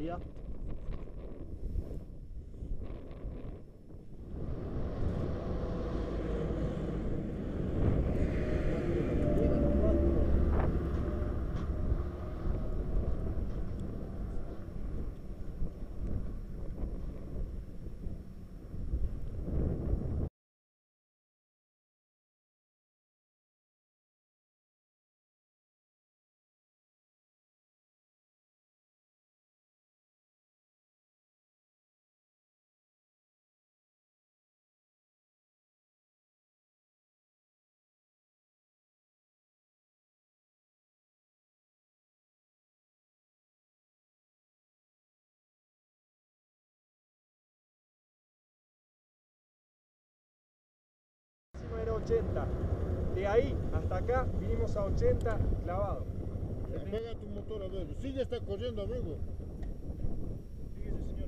día. Era 80, de ahí hasta acá vinimos a 80 clavado. Apaga tu motor, a ver, sigue, está corriendo, amigo. Fíjese, señor,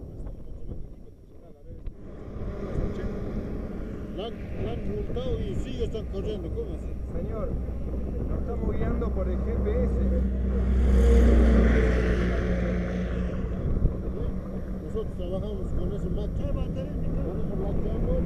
pues estamos controlando aquí con el celular, a ver, La han multado y sigue, están corriendo, ¿cómo así? señor, nos estamos guiando por el GPS. Nosotros trabajamos con ese máquina, por eso blanqueamos.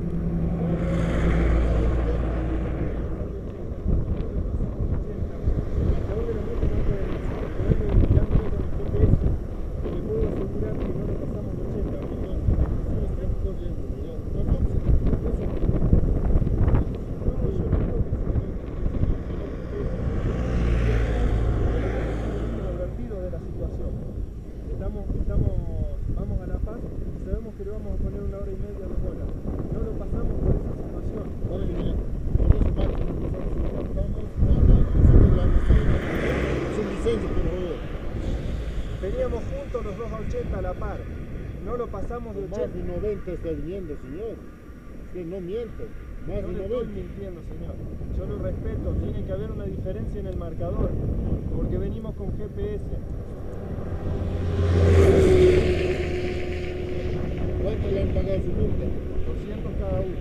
Vamos a La Paz y sabemos que le vamos a poner 1 hora y media, 2 horas. No lo pasamos por esa situación. Oye, mira, con ese máquina nosotros lo cortamos, nosotros le damos sin licencia, por favor. Veníamos juntos los dos a 80 a la par. No lo pasamos de 80. Más de 90 está viniendo, señor. Usted no miente. Más Yo de le 90. estoy mintiendo, señor. Yo lo respeto. Tiene que haber una diferencia en el marcador. Porque venimos con GPS. ¿Cuánto le han pagado su multa? 200 cada uno.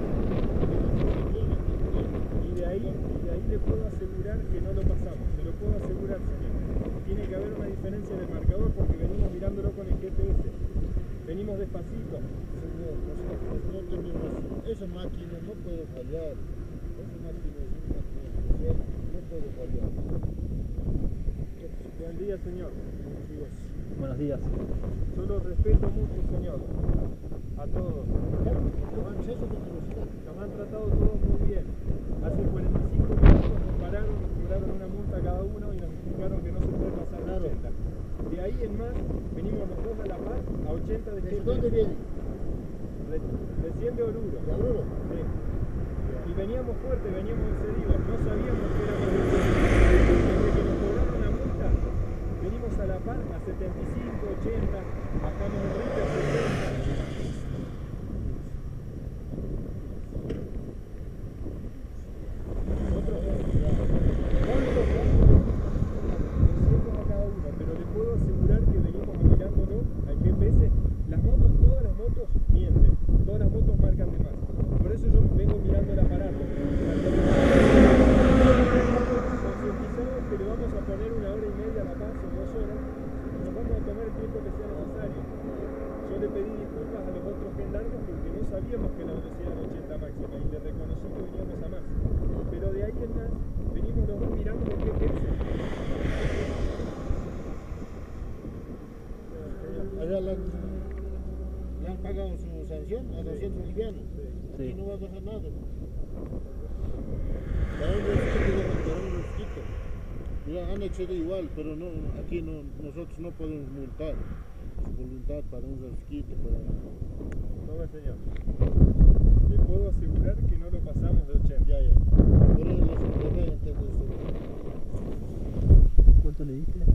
Y de ahí le puedo asegurar que no lo pasamos. Se lo puedo asegurar, señor. Tiene que haber una diferencia en el marcador porque venimos mirándolo con el GPS. Venimos despacito. Señor, nosotros no tenemos... Esa máquina no puede fallar. Esa máquina es una máquina especial, no puede fallar. Buen día, señor. Buenos días. Yo lo respeto mucho, señor. A todos. Los accesos de velocidad. Nos han tratado todos muy bien. Hace 45 minutos nos pararon, nos cobraron una multa cada uno y nos explicaron que no se puede pasar de 80. De ahí en más, venimos los dos a La Paz a 80 de ¿Desde dónde vienen? Recién de Oruro. ¿De Oruro? Sí. Y veníamos fuertes, veníamos excedidos. No sabíamos que éramos de 80. Desde que nos cobraron la multa, venimos a La Paz a 75, 80, bajamos el rifle a 70. Pero le puedo asegurar que venimos mirándolo al GPS. Todas las motos mienten, todas las motos marcan de más. Por eso yo vengo mirando el aparato. Concientizados que le vamos a poner 1 hora y media a La Paz o 2 horas, nos vamos a tomar el tiempo que sea necesario. Yo le pedí disculpas a los otros gendarmes porque no sabíamos que la velocidad era 80 máxima y le reconocí que veníamos a más. Pero de ahí en más, venimos los dos mirando el GPS. Allá le han pagado su sanción a 200 bolivianos. Sí. Y no va a bajar nada. Para un resquito. Ya han excedido igual, pero no, aquí no, nosotros no podemos multar. Su voluntad para un resquito. No, señor. Le puedo asegurar que no lo pasamos de 80. Ya. Por eso los problemas antes de eso. ¿Cuánto le diste?